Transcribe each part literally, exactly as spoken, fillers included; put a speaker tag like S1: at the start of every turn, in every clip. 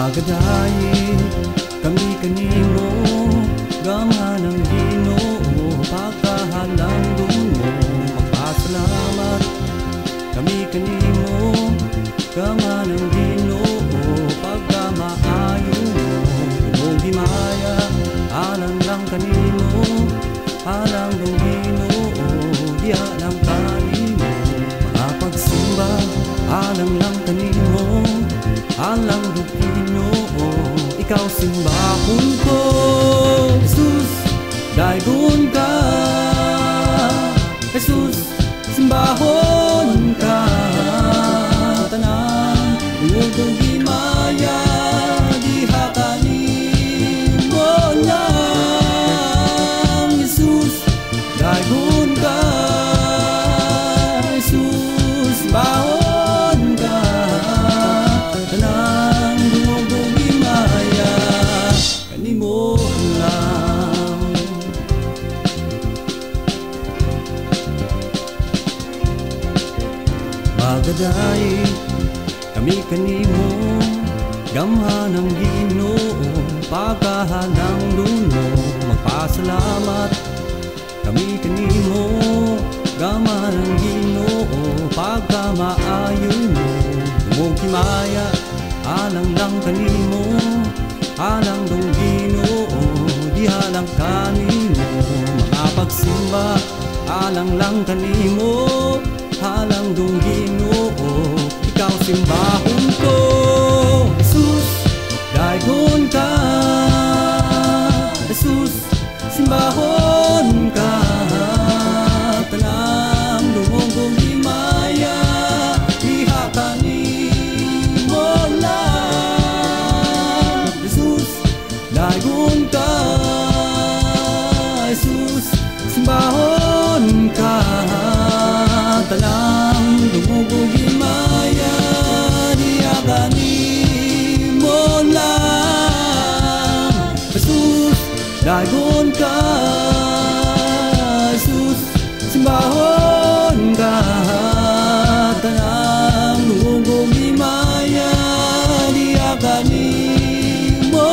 S1: Magadayi kami kanimo, gama ng Ginoo, pagkahalang dumo, magpasalamat kami kanimo, gama ng Ginoo, pagkamaayo mo, imong himaya, alang lang kanimo, alang ng Ginoo, diha lang kanimo, mga pagsimba, alang lang kanimo, alang ng Ginoo, ikaw simbahon ko, Jesus, daygon ka, Jesus, simbahon ka, tanan, iyong himaya, diha kanimo lang, Jesus, daygon ka, Jesus, simbahon ka, tanan, iyong himaya, kanimo lang. Magadayi kami kanimo, gamhan ng Ginoo, pagkahalang duno, magpasalamat kami kanimo, gamhan ng Ginoo, pagkamaayo mo, imong himaya, alang lang kanimo, alang dong Ginoo, diha lang kanimo, mga pagsimba, alang lang kanimo, alang dong Ginoo, ikaw simbahon ko, Jesus, daygon ka, Jesus, simbahon ka, tanang dungong himaya, diha kanimo lang, Jesus, daygon ka, Jesus, simbahon ka, talang dungog himaya, diha kanimo lang, Jesus, daygon ka, Jesus, simbahon ka, talang dungog himaya, diha kanimo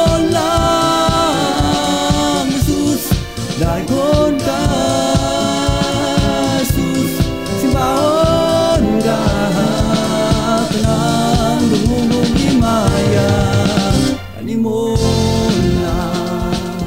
S1: lang, Jesus, daygon ka, simbahon ka, tanan dungog himaya, kanimo lang.